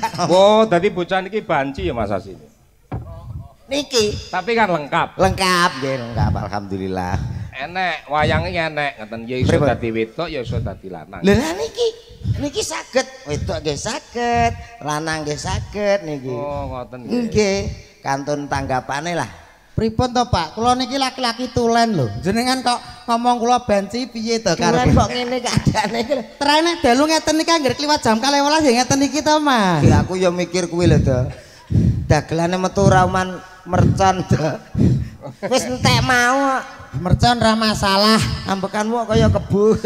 Oh, dadi bocah niki banci ya Mas Asini. Niki. Tapi kan lengkap. Lengkap, nggih, lengkap alhamdulillah. Enek, wayange enek ngoten ya iso dadi wedok ya iso dadi lanang. Lha niki saged, wedok nggih saged, lanang nggih saged niki. Oh, ngoten nggih. Nggih, kantun tanggapane lah. Pripun to Pak? Kula niki laki-laki tulen lho. Jenengan kok ngomong kula banci piye to Tulen karepe? kok ngene keadaane iki. Trene dalu ngeten niki anggere kliwat jam 12 ya ngeten iki to Mas. Nggih aku ya mikir kuwi lho to. Dagelane metu rauman mercon to. Wis entek mau. Mercon ra masalah. Ambekanmu kaya kebu.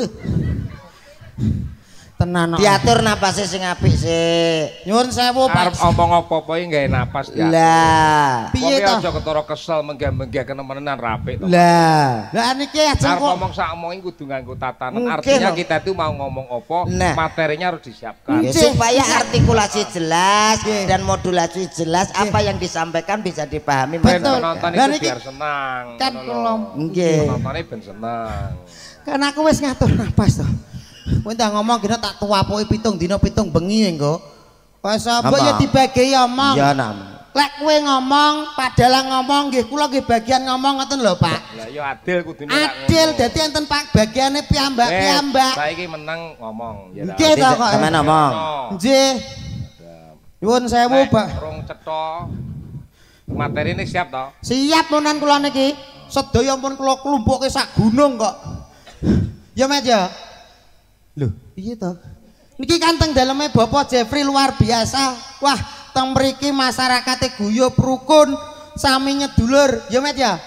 Tenan kok. Diatur napase sing apik sik. Nyuwun sewu Arep Pak. omong apa-apa iki gawe napas ya. Lah. Piye Piye to? aja ketara kesel menggah-menggah kenemenan rapik to. Lah. Lah niki ajeng Arep kok ngomong sak omong kudu nganggo tatanan. Mungkin, Artinya loh. kita itu mau ngomong apa, Nah. materinya harus disiapkan. Ya, supaya artikulasi jelas dan modulasi jelas apa yang disampaikan bisa dipahami Ben Betul. penonton Lah itu niki biar senang. kan ngono kula lho. Nggih. Penontonnya ben senang. kan aku wis ngatur napas to. Kowe tak ngomong kena tak tuwapuki 7 dina 7 bengi engko. Pas apa Apa? ya dibagi omong. Ya nam. Lek kowe ngomong, padalah ngomong nggih kula nggih bagian ngomong ngoten lho Pak. Lah ya adil kudune Adil dadi enten Pak bagiane piyambak-piyambak. Saiki menang ngomong ya. Nggih to kok. Sampeyan ngomong. Nggih. Nyuwun sewu Pak. Rong cetha. Materi ini siap toh? Siap menan kula niki. Sedaya pun kula klumpukke sak gunung kok. Ya Mas ya. Lho, piye to? Niki kan teng daleme Bapak Jeffrey luar biasa. Wah, teng mriki masyarakate guyub rukun, sami nyedulur. Ya Mas ya.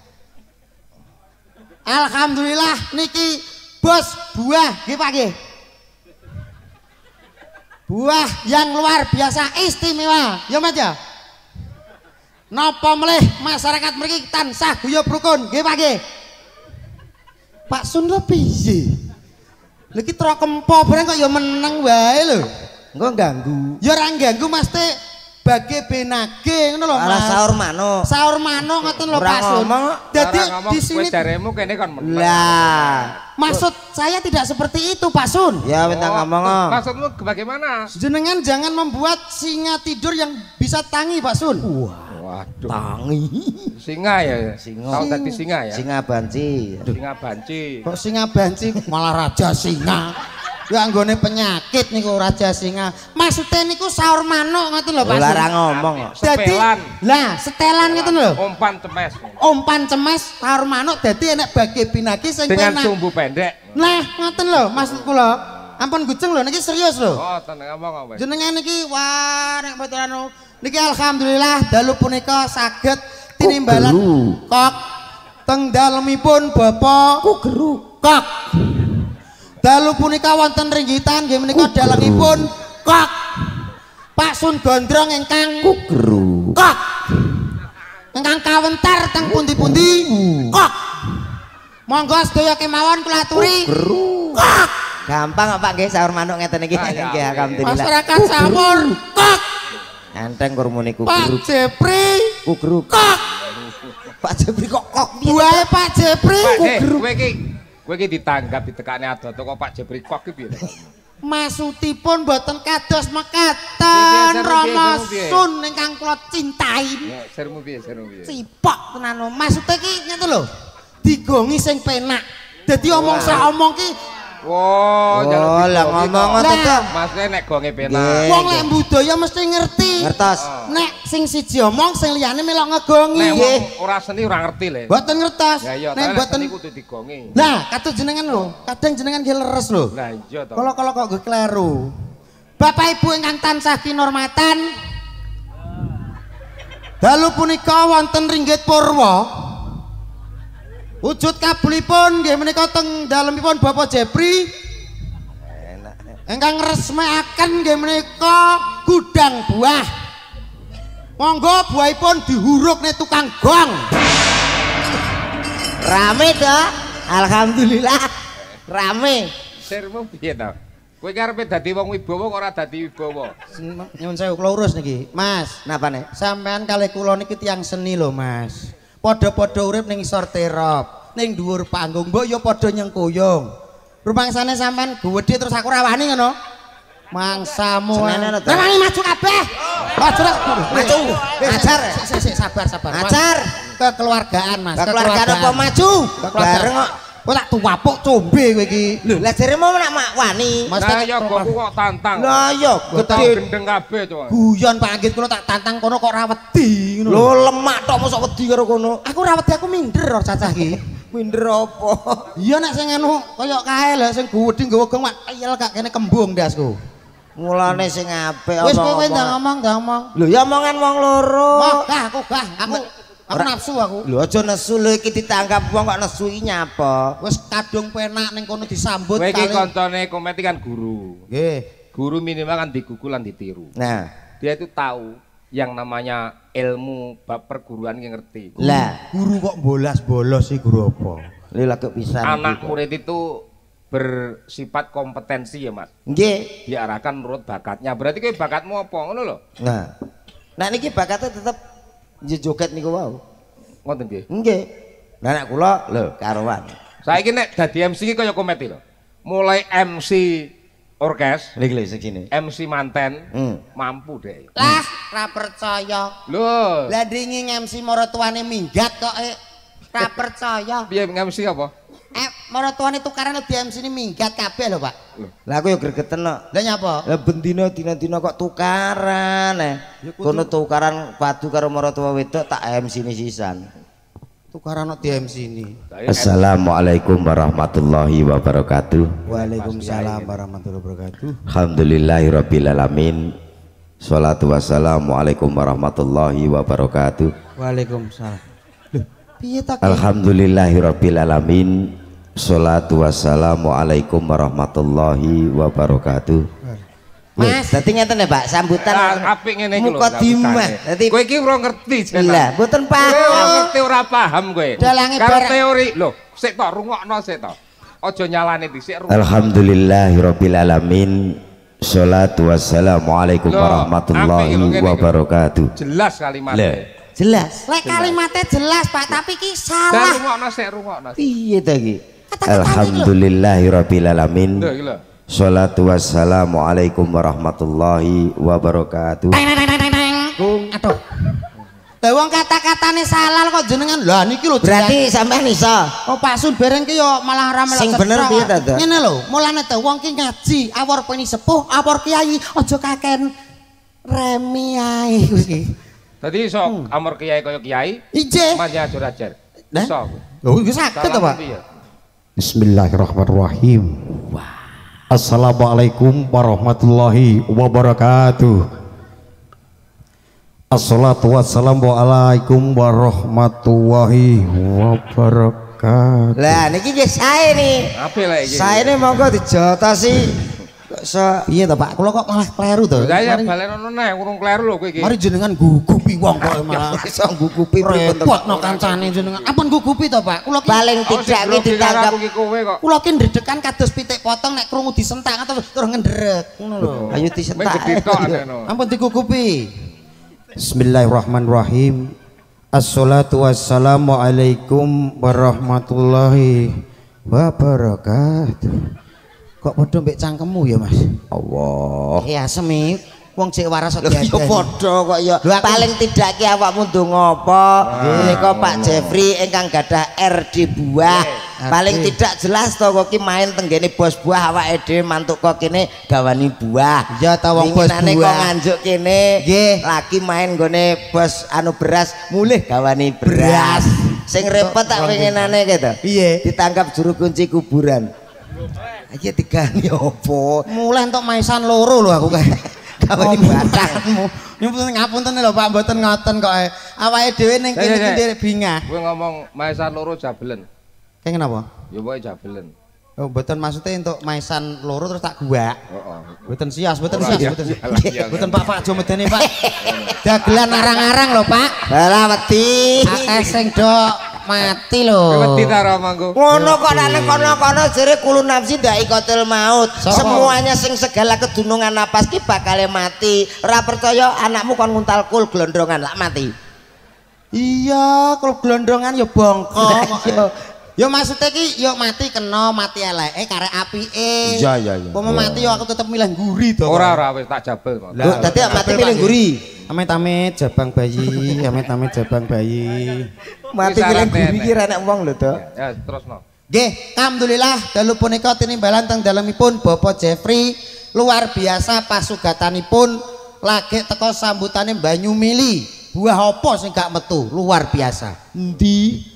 Alhamdulillah niki bos buah nggih Pak nggih. Buah yang luar biasa istimewa. Ya Mas ya. Napa melih masyarakat mriki tansah guyub rukun nggih Pak nggih. Pak Sun lho piye? Lha iki truk kempo bareng kok ya meneng wae lho. Engko ganggu. Ya ora ganggu Mas Teh. Bage benage ngono lho Ala Mas. sahur manuk. Sahur manuk ngoten lho Ora Pak Sun. ngomong. Dadi di Kowe sini jaremu kene kon menang. Lah. maksud saya tidak seperti itu Pak Sun. Ya bentang ngomong. Maksudmu bagaimana? Jenengan jangan membuat singa tidur yang bisa tangi Pak Sun. Waduh. Tangi. Singa ya. Singa. Tahu tadi singa ya. Singa banci. Singa banci. Kok singa banci malah raja singa. Ya anggone penyakit niku raja singa. Maksudnya niku sahur manuk ngoten lho Pak Sun. Larang ngomong kok. Dadi Setelan. lah setelan ngoten lho. Umpan cemes. Umpan cemes sahur manuk dadi enek bage binagi sing Dengan penak. sumbu pendek. Nah, ngoten lho maksud kula. Ampun gujeng lho niki serius lho. Oh, tenang ngomong wes. Jenengan niki wah nek mboten anu niki alhamdulillah dalu punika saged tinimbalan kok teng dalemipun Bapak Kugeru. kok. Dalu punika wonten ringgitan nggih menika dalemipun kok. Pak Sun Gondrong ingkang Kugeru. kok. Ingkang kawentar teng pundi-pundi kok. Monggo sedaya kemawon kula aturi. Kugeru. Kok. Gampang kok Pak nggih sahur manuk ngeten iki. Ah, ya, Nggih ya. alhamdulillah. Masyarakat sahur kok. Enteng kurmuni Pak kugeru. Jepri Kugeru. kok. Pak Jepri kok Buahe Pak Jepri Pak, kowe iki ditanggap ditekane adoh kok Pak Jebri kok ki piye? maksudipun boten kados Piye, mekaten piye, Rama piye? Sun ingkang kula cintai. Ya, sermu piye? Cipok tenan lho. Maksude ki ngene lho. Digongi sing penak. Dadi omong sak omong ki Wow, Oh, lah ngomong ngoten to. Maksudnya nek gonge Nggih. penak. wong lek budaya mesti ngerti. Ngertos. Nek sing siji omong sing liyane melok ngegongi. Nek wong ora seni ora ngerti le. Boten ngertos. Ya iya, Nek nek boten seni kudu digongi. Lah, kados jenengan lho. Kadang jenengan ki leres lho. Lah iya to. Kalau kok gue kleru. Bapak Ibu ingkang tansah kinurmatan. Dalu punika wonten ringgit purwa. Wujud kabulipun nggih menika teng dalemipun Bapak Jepri. Ingkang ngresmekaken nggih menika gudang buah. Monggo buahipun dihurukne tukang gong. Rame to. Alhamdulillah. Rame. Sirmu piye to? Kowe karepe dadi wong wibawa kok ora dadi wibawa. Nyuwun sewu kula urus niki. Mas, Napa nih? sampean kalih kula niki tiyang seni lho, Mas. Padha-padha urip ning isor terop, ning dhuwur panggung, mbok ya padha nyengkuyung. Rumangsane sampean gedhe terus aku rawani ngono. Mangsamu. Senene to. Rewangi maju kabeh. Maju. Maju. Ajar. Sik sabar. Ajar. Kekeluargaan Mas. Kekeluargaan apa maju? Bareng kok. Kok tak tuwapuk combe kowe iki. Lho, lah jare mau nak mak wani. Nah ya goku kok tantang. Lah ya gede gendeng kabeh to. Guyon Pak Anggit kula tak tantang kono kok ra wedi ngono. Lho lemak tok mosok wedi karo kono. Aku ra wedi aku minder ora cacah iki. Minder apa? Iya nek sing anu kaya kae lho sing gedhi nggawa gong mak ayel gak kene kembung ndasku. Mulane sing apik Wis kowe ndang ngomong. Lho ya omongan wong loro. Aku nafsu aku. Lho aja nesu lho iki ditangkap wong kok nesu iki nyapa? Wis kadung penak ning kono disambut Kowe iki kancane Kometi kan guru. Nggih. Guru minimal kan digugu lan ditiru. Nah, Dia itu tahu yang namanya ilmu bab perguruan yang ngerti. lah Guru kok bolos sih guru apa? lho lagi pisan. Anak murid itu bersifat kompetensi ya Mas. Nggih. Diarahkan menurut bakatnya. Berarti kowe bakatmu apa ngono lho? Nah. Nah niki bakatnya tetep joget niku wau. Ngoten nggih. Nggih. Lah nek kula lho karuan. Saiki nek dadi MC iki kaya Kometi lho. Mulai MC orkes, Lha iki lho segini. MC manten, mampu deh. Lah, ra percaya. Lho, Lah dingin MC maratuane minggat kok ra percaya. piye MC apa? Maratuane tukaran di MC ini minggat kabeh lho, Pak. Lah aku ya gregeten kok. Lah nyapa? Lah bendina dina-dina kok tukaran Kono tukaran padu karo maratuwa wedok tak MC ni sisan. Tukaran di MC ini. Assalamualaikum warahmatullahi wabarakatuh. Waalaikumsalam warahmatullahi wabarakatuh. Alhamdulillahirabbil alamin. Shalatu wassalamualaikum warahmatullahi wabarakatuh. Waalaikumsalam. Loh, piye ta? Alhamdulillahirabbil alamin. Shalatu wassalamualaikum warahmatullahi wabarakatuh. Mas, dadi ngeten ya, Pak, sambutan. Apik ngene iki lho. Mukadimah. Dadi Kowe iki ora ngerti jeneng. lah, mboten Kowe ora paham. ngerti ora paham kowe. Dalange Karo barang- teori lho, sik tok rungokno sik tok. Aja nyalane dhisik rungokno. Alhamdulillahirabbil alamin. Shalatu wassalamualaikum Loh, warahmatullahi apik lho, ngene iki. wabarakatuh. Jelas kalimatnya. Jelas. Lek kalimatnya jelas, Pak, tapi ki Dan salah. rungokno sik rungokno. Piye ta iki? Alhamdulillahirabbil alamin. Lho iki lho. Shalatu wassalamualaikum warahmatullahi wabarakatuh. Aduh. Lah wong kata-katane salah kok jenengan. Lah niki lho Berarti sampean iso. oh Pak Sun bareng ki yo malah ora melok. Sing bener piye ta, Dak? Ngene lho, mulane ta wong ki ngaji, awor peni sepuh, awor kiai, aja kaken remi ae kuwi. Dadi iso amor kiai kaya kiai, Ije. manja ajar-ajar. Lah? Iso. Lho iki saged to, Pak? Piye? Bismillahirrahmanirrahim. Assalamualaikum warahmatullahi wabarakatuh. Assalamualaikum warahmatullahi wabarakatuh. Lah niki nggih sae nih. Apik lek iki. Sae nih monggo dijotosi. Kok iso Piye to, Pak? Kula kok malah kleru to. Saya balenono neh urung kleru lho kowe iki. Mari jenengan gugupi wong kok malah. iso nggugupi pripun to? Repot no kancane jenengan. Ampun gugupi to, Pak. Kula ki Paling tidak iki ditangkap. aku ki kowe kok. kula ki ndredekan kados pitik potong nek krungu disentak atau terus ngendrek ngono lho. Ayo Meng disentak. gedhe tok ngono. Ampun digugupi. Bismillahirrahmanirrahim. Assalatu wassalamualaikum warahmatullahi wabarakatuh. Kok padha mbek cangkemmu ya, Mas? Allah. Ya semi Wong cek waras kok Lho ya padha kok ya. Paling tidak ki awakmu ndonga apa? Menika Pak Jeffrey ingkang gadah R di buah. Paling tidak jelas to kok ki main tenggene bos buah awake dhewe mantuk kok kene gawani buah. Ya ta wong bos Winginane kok buah. nganjuk kene. Nggih. Lagi main gone bos anu beras mulih gawani beras. Sing repot tak winginane gitu. Piye? Ditangkap juru kunci kuburan. Iki digani opo? Mulai entuk maisan loro lho aku kae. Gawani batangmu. Nyuwun ngapunten lho Pak, mboten ngoten kok. Awake dhewe ning kene iki nderek bingah. Kowe ngomong maisan loro jabelen. Kayak kenapa? Ya pokoke jabelen. Oh, mboten maksudnya untuk maisan loro terus tak guak. Heeh. Mboten sias, mboten Ora, sias, iya, mboten. iya, Mboten Pak Pak Jo medeni Pak. Dagelan arang-arang lho Pak. Balah wedi. Akeh sing do mati lho. Kowe wedi ta ora mangko? Ngono kok nek nang kono-kono jere kulun nafsi ndak ikotil maut. Sapa? Semuanya sing segala kedunungan napas ki bakal mati. Ora percaya anakmu kon nguntal kul glondrongan lak mati. Iya, kalau gelondongan ya bongkok. Iya. Yo maksudnya ki yo mati kena mati eleke karek apike. Iya iya iya. Pomo mati yo aku tetep milih nguri to. Ora wis tak jabel. Lho, dadi mati pilih nguri. Amit-amit jabang bayi, amit-amit jabang bayi. Mati pilih nguri ki ra nek wong lho, Dok. Ya, terusno. Nggih, alhamdulillah dalu punika tinimbalan teng dalemipun Bapak Jeffrey luar biasa pasugatanipun lagi teko sambutane banyu mili. Buah apa sing gak metu? Luar biasa. Endi?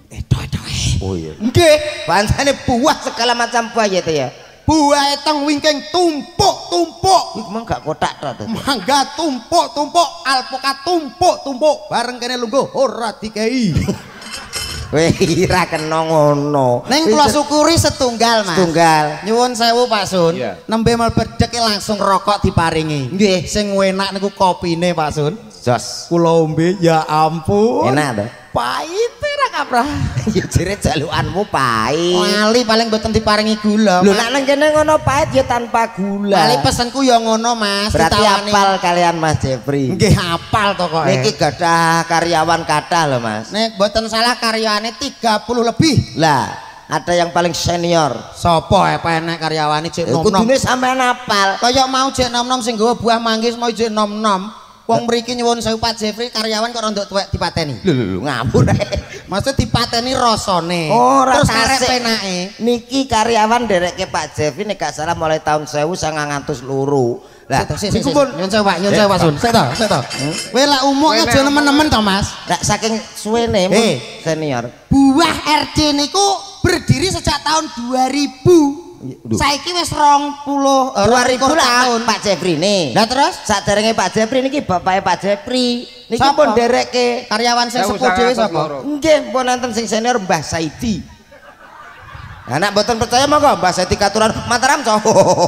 Oh iya. Nggih, Pancene buah segala macam buah ya, ya. buah eteng wingking tumpuk-tumpuk. Iku mah gak kotak to. Mangga tumpuk-tumpuk, alpukat tumpuk-tumpuk. Bareng kene lungguh ora dikei. Weh, ira kena ngono. Neng kula syukuri setunggal, Mas. Setunggal. Nyuwun sewu Pak Sun. Iya. Nembe mlebedhek langsung rokok diparingi. Nggih. Sing enak niku kopine, Pak Sun. Jos. Kula ombe ya ampun. Enak to. Pahit ra kaprah. Ya jere jalukanmu pahit. Wali paling mboten diparingi gula. Lho nek nang kene ngono pahit ya tanpa gula. Wali pesenku ya ngono, Mas. Berarti Ditawani. apal kalian Mas Jeffrey. Nggih apal to kok. Niki gadah karyawan kathah lho Mas. Nek mboten salah karyawane 30 lebih. Lah, ada yang paling senior. Sapa enek karyawane jek nom-nom. Kudune sampean apal. Kaya mau jek nom-nom sing nggawa buah manggis mau jek nom-nom. Wong mriki nyuwun sewu Pak Jeffrey karyawan kok rondok tuwek dipateni. Lho ngapur. Maksud dipateni rasane. Ora terus karep tasik. penake. Niki karyawan derekke Pak Jeffrey nek gak salah mulai tahun 1900 luru. Lah, Niku pun nyuwun sewu Pak, nyuwun sewu Pak Sun. Sik to. Kowe lak umuk aja nemen-nemen to, Mas. lah saking suwene senior. Buah RD niku berdiri sejak tahun 2000. Saiki wis 20 2000 tahun. tahun Pak Jeffrey nih. Lah terus Saderenge Pak Jeffrey niki bapake Pak Jeffrey. Niki Sapa? pun derekke karyawan sing sepuh dhewe sapa? nggih pun nonton sing senior Mbah Saidi. Anak mboten percaya monggo Mbah Saidi katuran Mataram cowok.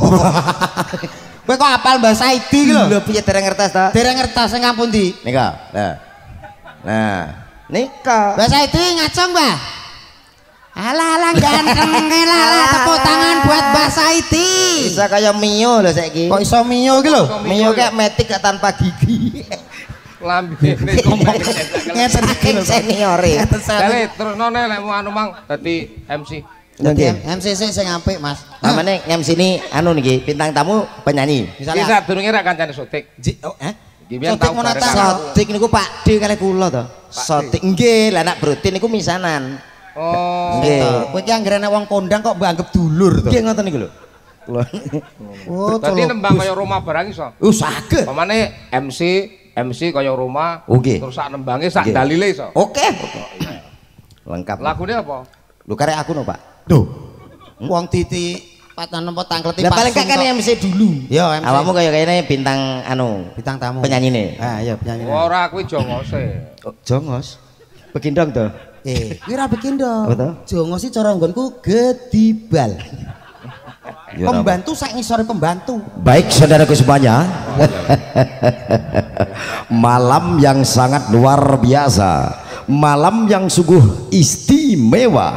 Kowe kok apal Mbah Saidi ki lho? Lho piye dereng ngertos to? Dereng ngertos sing ngampun ndi? Nika. Nah, nika. Mbah Saidi ngacung, Mbah. Alah ganteng lah tepuk tangan buat Mbah Saidi. Bisa kaya Mio lho saiki. Kok iso Mio ki lho? Mio kayak metik gak tanpa gigi. Lambene Ngeten iki Saking lho. seniore. Dale terusno nek anu mang dadi MC. Nggih. MCC sing apik, Mas. Namane MC ini anu niki bintang tamu penyanyi. Iki sadurunge ra kancane sotik. Iki biyen Sotik tau Monata. bareng karo aku. Sotik niku Pak D kali kula to. Sotik nggih, lah anak Brutin niku misanan. Oh. Nggih. Kowe ki anggere wong kondang kok mbok anggap dulur to. Nggih ngoten niku lho. Kula. Oh, Dadi nembang kaya rumah barang iso. saged. Pamane MC kaya rumah. Oke. Terus sak nembange sak Nggih. dalile iso. Oke. Lengkap. Lagune apa? Lu karek aku no, Pak. Duh. Wong titi patan apa tangkleti Lah paling gak kan MC dulu. Yo MC. Awakmu kaya kene bintang anu, Bintang tamu. penyanyine. Ah iya penyanyi. Ora kuwi jongose. Oh, jongos. Begindong to. Kuwi ra bikin dong. Apa to? Jongo sih cara nggonku gedibal. Ya, Pembantu sak ngisore pembantu. Baik saudaraku semuanya, malam yang sangat luar biasa, malam yang sungguh istimewa.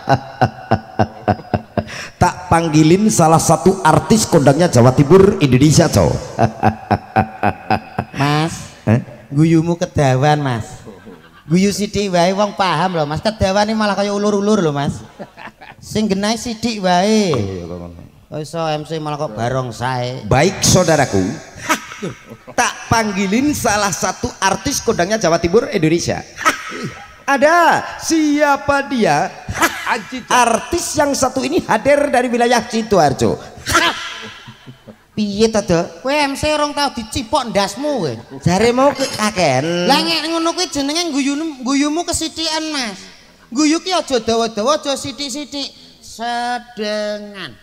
Tak panggilin salah satu artis kondangnya Jawa Timur Indonesia, cow. Mas, guyumu kedawan, Mas. Guyu sithik wae wong paham lho, Mas. Kedawan iki malah kaya ulur-ulur lho, Mas. Sing genah sithik wae. Kok iso MC malah kok barongsae. Baik saudaraku, tak panggilin salah satu artis kondangnya Jawa Timur Indonesia. Ada siapa dia? Artis yang satu ini hadir dari wilayah Sidoarjo. Piye to, Dok? Kowe MC rong tau dicipok ndasmu kowe. Jare mau kaken. Lah nek ngono kuwi jenenge guyumu kesithikan, Mas. Guyu ki aja dawa-dawa, aja sithik-sithik. Sedengan.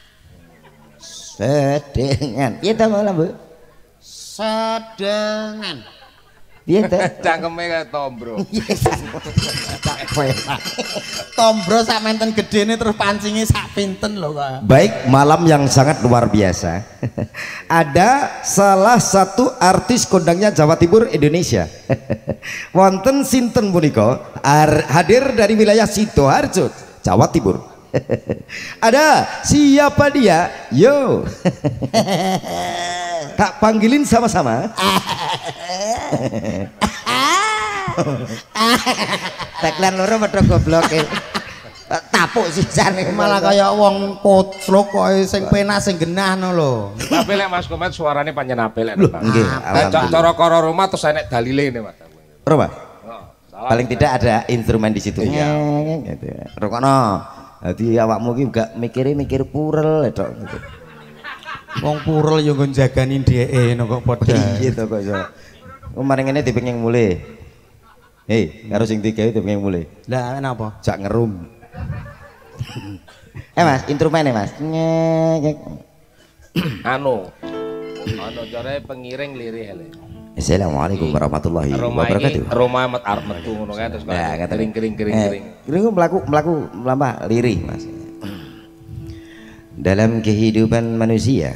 Sedengan. Piye to malah, Bu? Sedengan. Piye to? Cangkeme kaya tombro. Tombro sak menten gedene terus pancingnya sak pinten lho kok. baik malam yang sangat luar biasa. Ada salah satu artis kondangnya Jawa Timur Indonesia. Wonten sinten punika hadir dari wilayah Sidoarjo, Jawa Timur. Ada siapa dia? Yo. Tak panggilin sama-sama. Tagline loro padha goblok. tapuk sisan malah kaya wong koclok kok sing penak sing genah no lho. Tapi lek Mas Komet suarane pancen apik lek. nggih Cara karo rumah terus enek dalile ne Mas. Roba paling tidak ada instrumen di situ iya gitu rokokno dadi awakmu ki gak mikir purel tok gitu. Wong purel yo nggon jagani dheke no kok padha. Iya to kok iso. Kemarin ngene dipenging mulih. Hei, karo sing digawe dipenging mulih. Lah napa? Jak ngerum. Mas, instrumennya Mas. Anu carane pengiring lirih hele. Assalamualaikum warahmatullahi wabarakatuh. Roma amat arep metu ngono kae terus kering. Kering mlaku lama lirih Mas. Dalam kehidupan manusia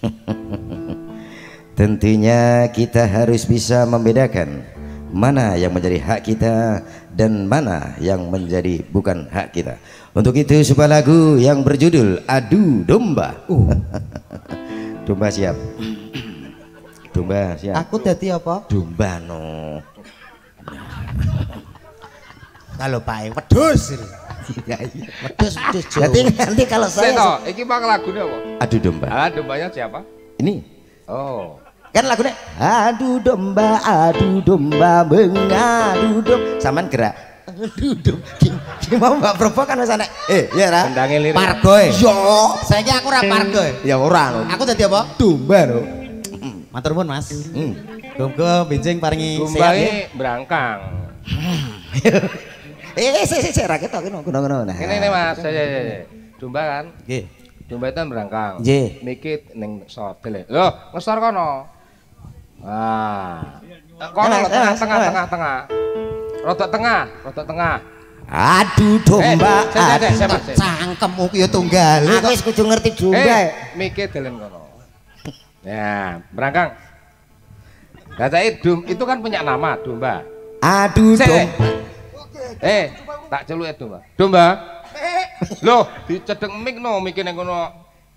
tentunya kita harus bisa membedakan mana yang menjadi hak kita dan mana yang menjadi bukan hak kita. Untuk itu sebuah lagu yang berjudul Adu Domba. Domba siap. Domba siap. Aku dadi apa? Domba no. Kalau pae wedhus. Wedhus. Nanti kalau saya Seto, iki bang lagune apa? Adu Domba. Ah, dombanya siapa? Ini Oh. kan lagunya adu domba mengadu domba saman gerak adu domba gimana Mbak Probo kan wis anek ya ra Kendange lirik. Pargoe. Yo, saiki aku ora pargoe. ya ora lho Aku dadi apa? domba lho Matur nuwun Mas. Muga benjing paringi sehat. Dombae brangkang. sik ra ketok ngono nah Ini Mas, domba kan? Nggih. Domba itu berangkang. Nggih. Mikit ning sotel. Loh, ngesor kono. Ah. Kono Enak, tengah. Rodok tengah. adu domba Siapa? Cangkemmu ki yo tunggal. aku wis kudu ngerti domba Mikit delen kono. Ya, berangkang. Katanya itu kan punya nama domba. adu domba Tak celuk domba. Domba. Loh, dicedek mik no mikir nang kono.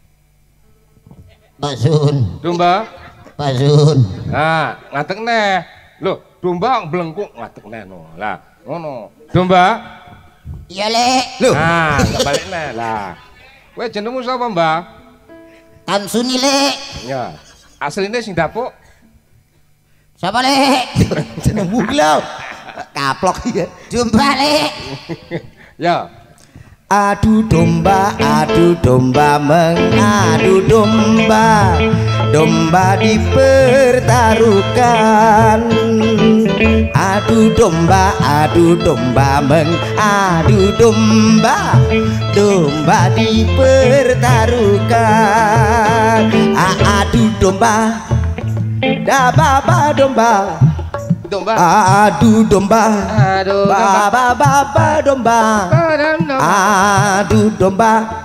Pak Sun Domba. Nah Ngadeg neh. Loh, domba blengkuk ngadeg neh no. Lah, ngono. Domba. iya Lek lho Nah, kebalik neh. Lah. Kowe jenengmu sapa, Mbah? Tamsuni Lek Ya. Asline sing dapuk. siapa Lek jenengmu lho kaplok ya domba Lek Ya. adu domba mengadu domba dipertaruhkan adu domba mengadu domba dipertaruhkan adu domba baba domba adu domba baba domba adu domba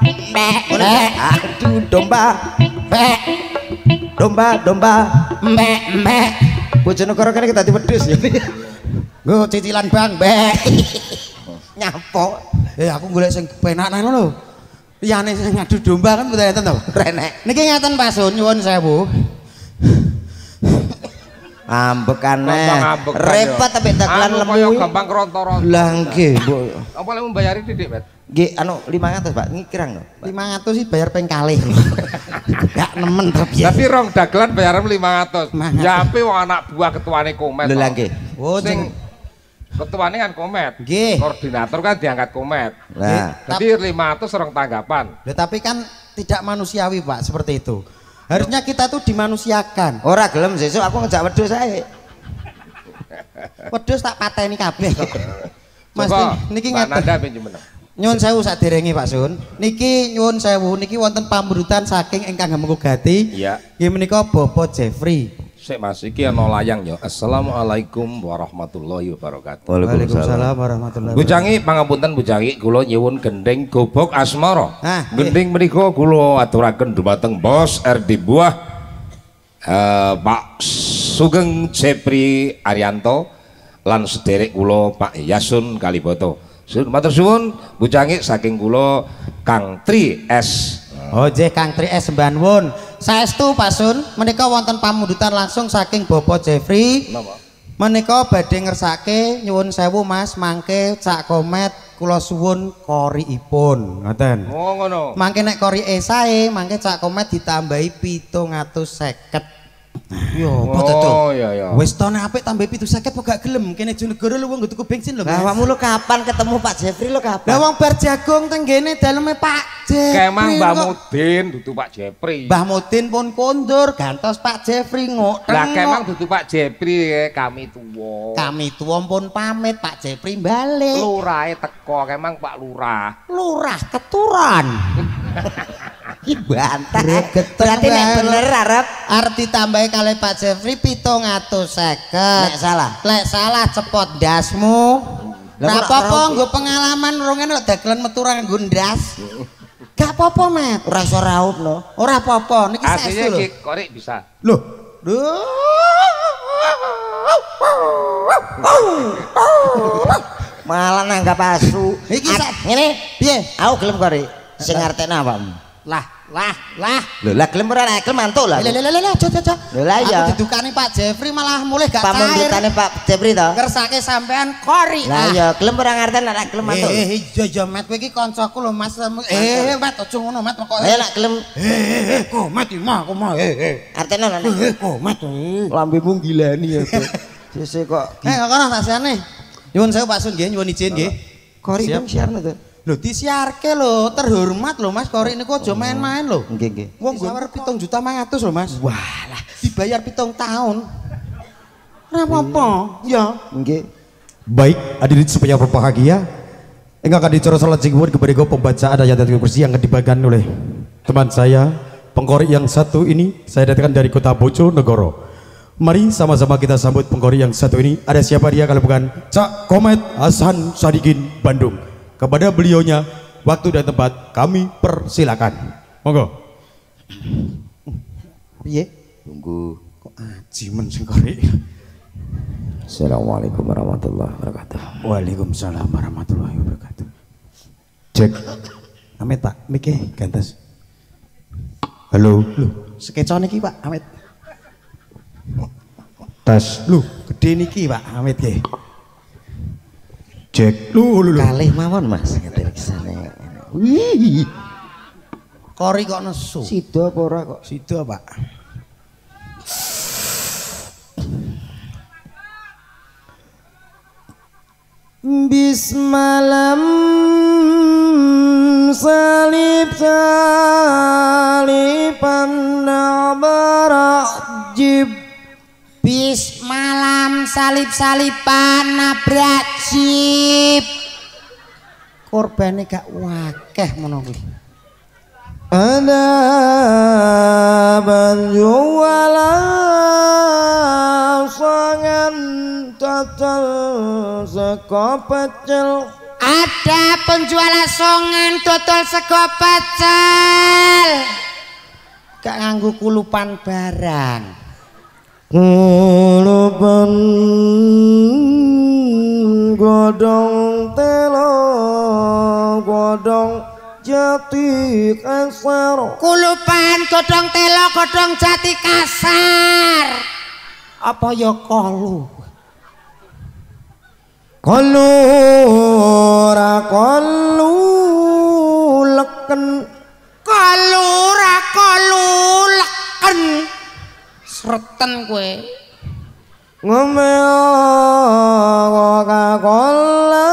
Bojonegoro kene kita dadi wedhus ya. Nggo cicilan Bang, Mbak. Nyapo. Aku golek sing penak nang lho. Liyane sing ngadu domba kan mboten enten to. Renek. Niki ngaten Pak Sun, nyuwun sewu. Ambekane. Repot tapi dagelan lemu. Gampang kerontor. Lah nggih, Bu. Apa lek mbayari Didik, Bet? Nggih, anu 500, Pak. Ngikirang lho. 500 sih bayar ping kalih. Gak nemen to piye. Tapi rong dagelan bayaran 500. 500. Ya ape wong anak buah ketuane Komet. Lho lah nggih. Oh, Sing ketuane kan Komet. Nggih. Koordinator kan diangkat Komet. Lah, Jadi 500 rong tanggapan. Loh, tapi kan tidak manusiawi Pak seperti itu. Harusnya kita tuh dimanusiakan. ora gelem sesuk aku ngejak wedhus ae. Wedhus tak pateni kabeh. Mas Coba, niki Mbak ngaten. Nanda pinjem meneh. Nyuwun sewu saderenge Pak Sun. Niki nyuwun sewu niki wonten pamrutan saking ingkang Gamengkugati. Iya. Nggih menika Bapak Jeffrey. Sik Mas, iki ana layang ya. Assalamualaikum warahmatullahi wabarakatuh. Waalaikumsalam warahmatullahi wabarakatuh. Bujangi pangapunten Bujangi kula nyuwun gendeng gobok asmara. Ah, Gendeng menika kula aturaken dumateng Bos RD Buah Pak Sugeng Jepri Arianto lan sederek kula Pak Yasun Kaliboto. Matur suwun Bujangi saking kula Kang Tri S. Oh nggih Kang Tri S sembah nuwun. Saestu Pak Sun, menika wonten pamundutan langsung saking Bapak Jeffrey. Napa? Menika badhe ngersake nyuwun sewu Mas mangke sak Komet kula suwun koriipun ngoten. Oh ngono. Mangke nek korike sae mangke Cak Komet ditambahi 750. Yo, apa to? Oh iya. Wis to nek apik tambahi 750 kok gak gelem kene Jonegoro lho wong tuku bensin lho. Lah awakmu lho kapan ketemu Pak Jeffrey lho kapan? Lah wong bar jagung teng kene daleme Pak Jeffrey. Kemang Mbah Mudin dudu Pak Jeffrey. Mbah Mudin pun kondur gantos Pak Jeffrey ngok. Lah kemang dudu Pak Jeffrey kami tuwa. Kami tuwa pun pamit Pak Jeffrey balik. Lurahe teko kemang Pak Lurah. Lurah keturon. Iki bantah. Berarti nek bener arep Ditambahi kali Pak Jeffrey 750. Nek salah. Lek salah cepot ndasmu. Lah apa-apa nggo pengalaman rongene lek dagelan metu ra nggo ndas. Gak apa-apa, Met. Ora iso raup lho. Ora apa-apa, niki Aslinya saestu lho. iki korek bisa. Loh. Malah nanggap asu. Iki ngene, piye? aku gelem kore. Sing ngartekno awakmu. Lah. Lho lah gelem ora gelem mantuk lah. Lah, aja. Lho lah iya. Aku didukani Pak Jeffrey malah mulai gak cair. Pamundutane Pak Jeffrey to. Ngersake sampean kori. Lah iya gelem ora ngarten nek gelem mantuk. Iya Met kowe iki kancaku lho Mas. Met aja ngono Met kok. Ayo nek gelem Kok Met iki mah kok mah. artene nek Kok Met. lambemu gilani ya. Sese kok Kono tak siane. Nyuwun sewu Pak Sun nggih, nyuwun izin nggih. kori kan siarno to. Lho disiarke lho, terhormat lho Mas, kori niku aja main-main lho. Nggih. Wong sawer 7.500.000 lho Mas. Walah, Dibayar 7 tahun. Ora apa-apa, ya. nggih. Baik, hadirin supaya berbahagia. Yang akan dicoret selanjutnya kepada pembacaan ayat-ayat kursi yang akan dibagikan oleh teman saya, pengkori yang satu ini saya datangkan dari kota Bojonegoro. Mari sama-sama kita sambut pengkori yang satu ini. Ada siapa dia kalau bukan Cak Komet Hasan Sadikin Bandung. Kepada beliaunya waktu dan tempat kami persilakan. Monggo. Piye? Tunggu. Kok ajimen sing kori. Assalamualaikum warahmatullahi wabarakatuh. Waalaikumsalam warahmatullahi wabarakatuh. Cek. Amit Pak, miki gantes. Halo. Lho, skecone iki Pak, Amit. Tes. Lho, gede niki Pak, Amit nggih. Cek. Lu. Kalih mawon Mas ngeten iki sana. Wih. Kori kok nesu. Sida apa ora kok? Sida Pak. Bismalam salipan nabarajib. Bis malam salip-salipan nabrak jeep. Korbane gak wakeh ngono kuwi. Ada banjuala sangan total sego pecel. Ada penjual asongan dodol sego pecel. Gak nganggo kulupan barang. Kulupan godong telo godong jati kasar. Kulupan godong telo godong jati kasar. Apa ya kolu? Kolu ra kolu leken. Kolu ra kolu leken. Sreten kowe. Ngombe Coca-Cola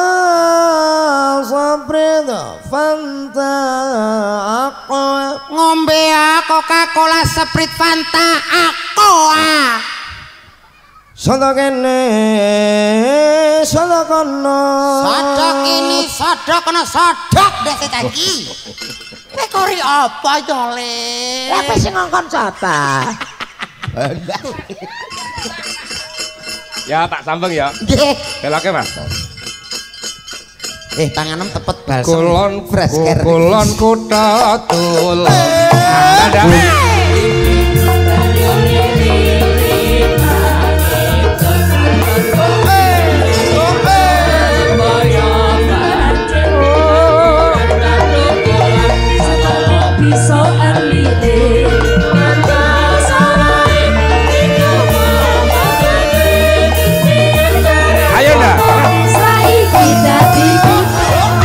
Sprite Fanta Aqua. Ngombe Coca-Cola Sprite Fanta Aqua. Sodo kene sodo kono. Sodok ini sodok kono sodok dese caki. Kowe kori apa yo le? Apa sing ngongkon sapa? Ya tak sambeng ya. Nggih. Belake Mas. Panganem tepet balsem. Kulon fresh care. kulon kota tulon. Ayo dah.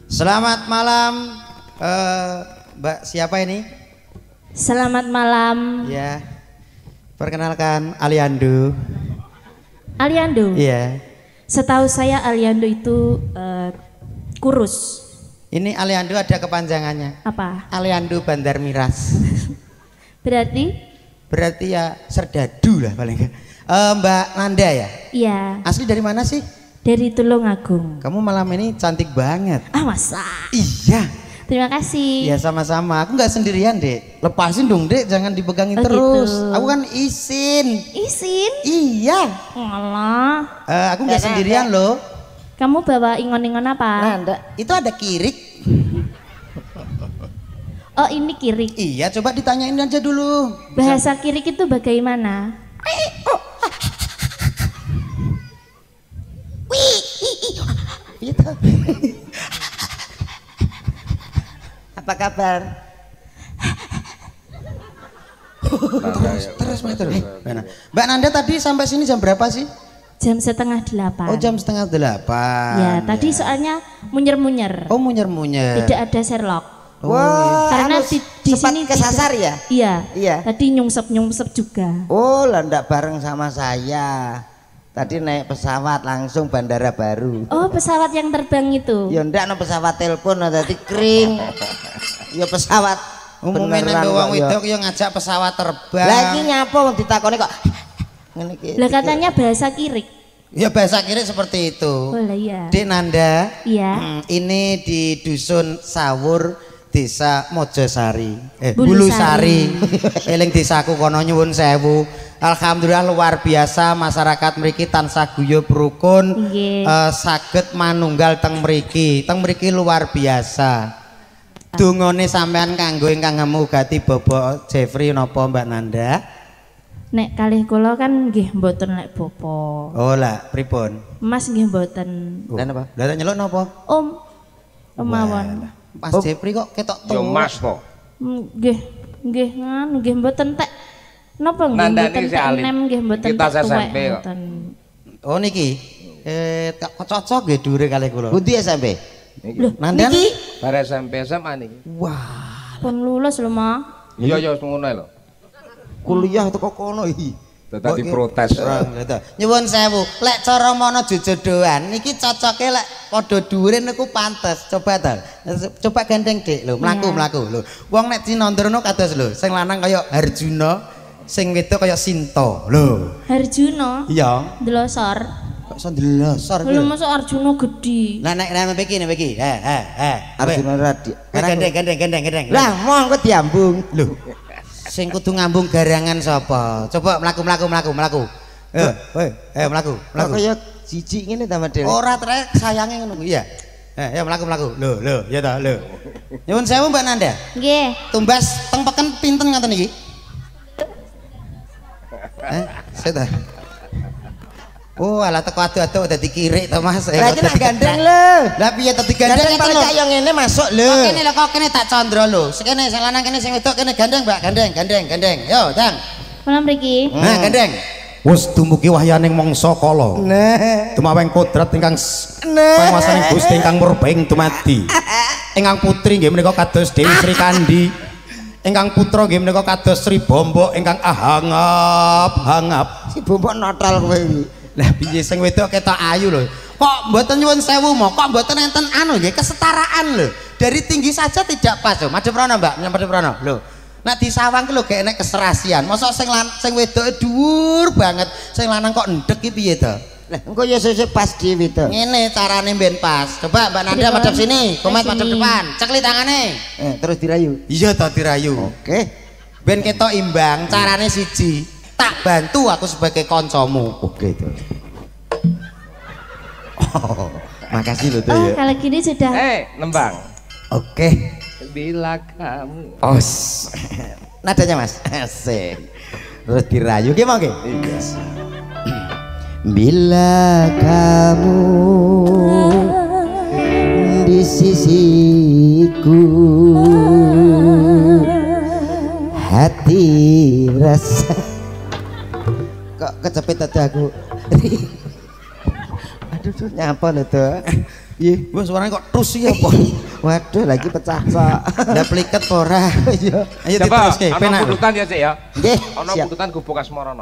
Selamat malam, Mbak siapa ini? Selamat malam. Ya, perkenalkan Aliando. Aliando. Iya. Setahu saya Aliando itu kurus. Ini Aliando ada kepanjangannya. Apa? Aliando Bandar Miras. Berarti ya serdadu lah paling enggak. Mbak Nanda ya? Iya. Asli dari mana sih? Dari Tulungagung. Kamu malam ini cantik banget. Ah masa? Iya. Terima kasih. Ya sama-sama. Aku nggak sendirian dek. Lepasin dong dek, jangan dipegangin Oh, terus. gitu. Aku kan izin. Izin? Iya. Alah. Aku nggak sendirian loh. Kamu bawa ingon-ingon apa? Nanda, itu ada kirik. Oh ini kirik. Iya, coba ditanyain aja dulu. Bahasa kirik itu bagaimana? Gitu. Apa kabar? Terus. Nah, Mbak Nanda tadi sampai sini jam berapa sih? Jam 7:30. Oh jam 7:30. Ya tadi soalnya munyer-munyer. Oh munyer-munyer. Tidak ada Sherlock. Wah, Karena anu, di sempat sini kesasar ya? Iya. Iya. Tadi nyungsep juga. Oh, lah ndak bareng sama saya. Tadi naik pesawat langsung bandara baru. Oh pesawat yang terbang itu. Ya ndak no pesawat telepon tadi kering. Ya pesawat. Umumnya beneran nek kok, wong ya. wedok yang ngajak pesawat terbang. Lagi nyapa wong ditakoni kok. Ngene iki. Lah katanya bahasa kirik. Ya bahasa kiri seperti itu. Oh lah iya. Dek Nanda. Iya. Ini di dusun Sawur, Desa Mojosari. Bulusari. Bulusari. Eling desaku kono nyuwun sewu. Alhamdulillah luar biasa masyarakat mriki tansah guyub rukun. Nggih. Saged manunggal teng mriki. Teng mriki luar biasa. Dungane sampean kanggo ingkang ngemugati Bapak Jeffrey napa Mbak Nanda? Nek kalih kula kan nggih mboten lek bapa. Oh lah, pripun? Mas nggih mboten. Dan apa? Lah nyeluk napa? Om. Mawon. Mas Jeffrey kok ketok Yo tua. Mas to. Nggih. Nggih nganu nggih mboten tek. Napa nggih Nanda mboten ini si tek alim. nem nggih mboten Kita tek tuwek, SMP kok. mboten. Oh niki. Kok cocok nggih dhuwure kalih kula. Budi SMP. Loh, Nanda niki Bar SMP SMA niki. pun lulus lho, Ma. Iya ya ngono lho. Kuliah teko kono iki. Dadi protes. Nyuwun sewu, lek cara mono jojodoan niki cocoke lek padha dhuwure niku pantes. Coba ta. Coba gandeng Dik lho, mlaku lho. Wong nek dinondrono kados lho, sing lanang kaya Harjuna, sing wedok kaya Sinta. Lho. Harjuna. Iya. Delosor. Kok sendelosor Lho masuk Arjuna gedhi. Lah nek nang iki niki. Arjuna Radi. Gandeng. Lah mongko diambung. Lho. Sing kudu ngambung garangan sapa? Coba mlaku. Mlaku. Kok kaya jijik ngene ta Mas Ora trek sayange ngono. Iya. Ya mlaku. Lho, ya ta, lho. Nyuwun sewu Mbak Nanda. Nggih. Tumbas teng peken pinten ngoten iki? Seta. Oh, alah teko adu-adu dadi kirik to Mas. Lah iki nak gandeng lho. Lah piye dadi gandeng Gandeng paling kaya ngene masuk lho. Kok kene tak condro lho. Sekene sing lanang kene sing wedok kene gandeng, Mbak. Gandeng. Yo, Dang. Malam mriki. Nah, gandeng. Wis dumugi wahyaning mangsa kala. Nah. Tumaweng kodrat ingkang panguwasaning Gusti ingkang murbeng dumadi. Ingkang putri nggih menika kados Dewi Sri Kandi. Ingkang putra nggih menika kados Sri Bombok ingkang hangap. Si bombok notol kowe iki. Lah piye sing wedok ketok ayu lho. Kok mboten nyuwun sewu mo, kok mboten enten anu nggih kesetaraan lho. Dari tinggi saja tidak pas lho. Madhep rono, Mbak, madhep rono. Lho. Nek disawang ki lho gek enek keserasian. Mosok sing wedoke dhuwur banget, sing lanang kok ndek ki piye to? Lah engko ya sesuk pas dhewe to. Ngene carane mben pas. Coba Mbak Nanda madhep sini, komet madhep depan. Cekli tangane. Terus dirayu. Iya to dirayu. Oke. Ben ketok imbang, carane siji. Tak bantu aku sebagai koncomu. Oke to. Oh, makasih lho tuh Oh, ya. kalau gini sudah. Nembang. Oke. Bila kamu. Os. Nadanya Mas. Asik. Terus dirayu ki mongke. Iya. Bila kamu di sisiku, hati rasa kok kecepet tadi aku. Aduh, nyapa lho tuh. Iya, wah suaranya kok tus ya apa? Waduh, lagi pecah sok. Lah pliket apa ora? Iya. Ayo Coba, diteruske, ana penak. pututan ya, Cik ya. Nggih, Ana siap. pututan gubuk asmara.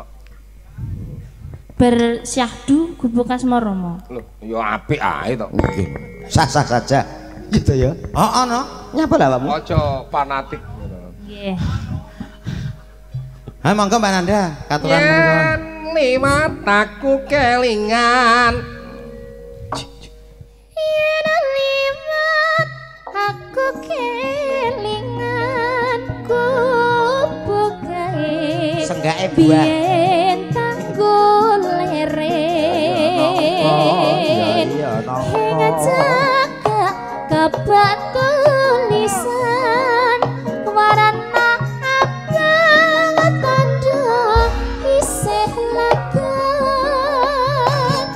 Bersyahdu gubuk asmara. Lho, ya apik ae to. Nggih. Sah-sah saja. Gitu ya. Heeh, no. Nyapa lah, Pakmu? Aja fanatik. Nggih. Ha monggo Mbak Nanda, katuran monggo. Yen mataku kelingan Yen liwat aku kelingan gubuk kae. Senggake buah. Biyen tanggul leren. Ngajak kabat tulisan warna abang tanda isih lagan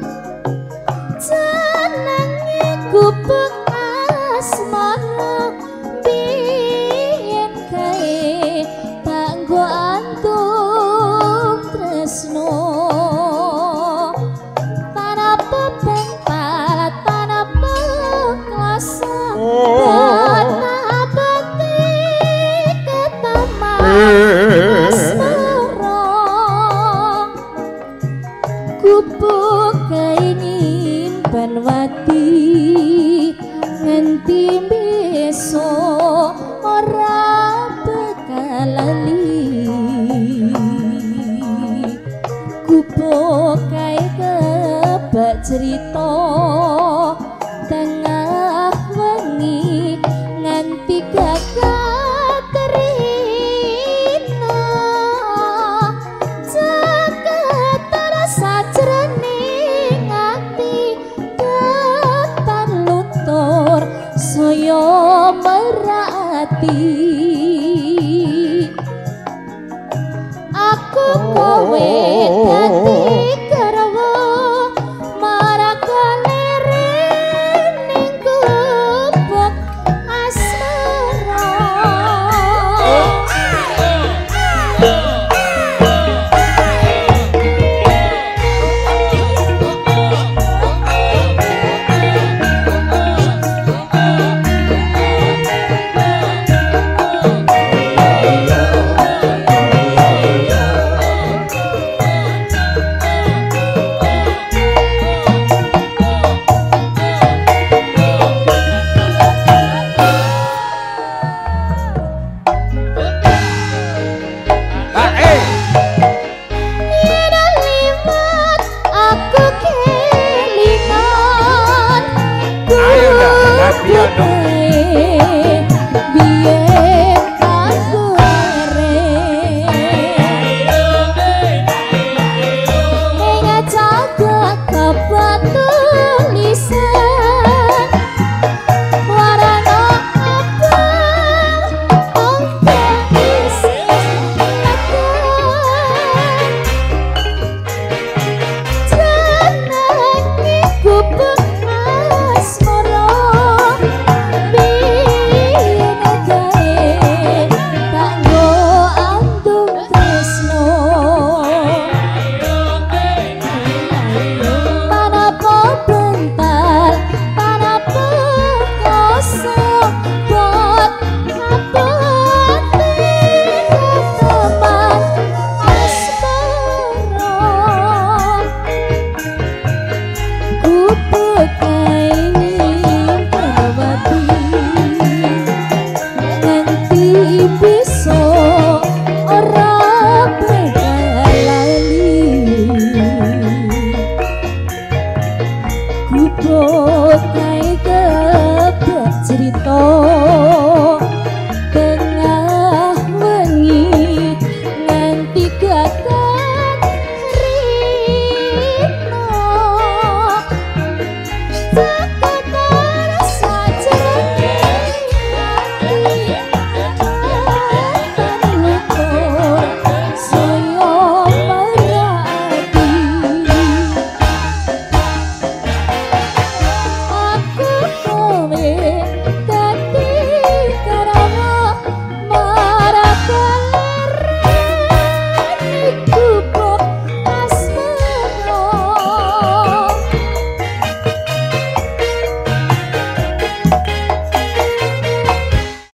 jenenge gubuk asmara biyen kae tak nggo antum tresno tanah beban palat tanah kelasa tanah batik ketama asmara gubuk kainin banwati nganti besok ora bakal lali gubuk kae kebak cerita tengah wengi nganti gagak terina jagat sajroning ati ketan luntur saya merati aku kowe dadi